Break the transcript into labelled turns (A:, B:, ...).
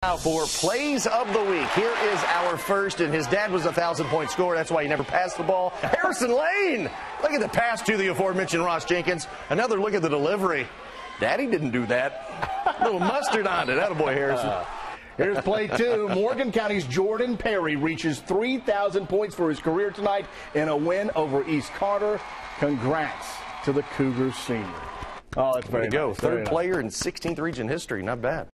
A: Now for plays of the week, here is our first, and his dad was a 1,000-point scorer. That's why he never passed the ball. Harrison Lane! Look at the pass to the aforementioned Ross Jenkins. Another look at the delivery. Daddy didn't do that. A little mustard on it. Attaboy, Harrison.
B: Here's play 2. Morgan County's Jordan Perry reaches 3,000 points for his career tonight in a win over East Carter. Congrats to the Cougars senior. Oh, that's very
A: There you go.
B: nice.
A: Third player in 16th region history. Not bad.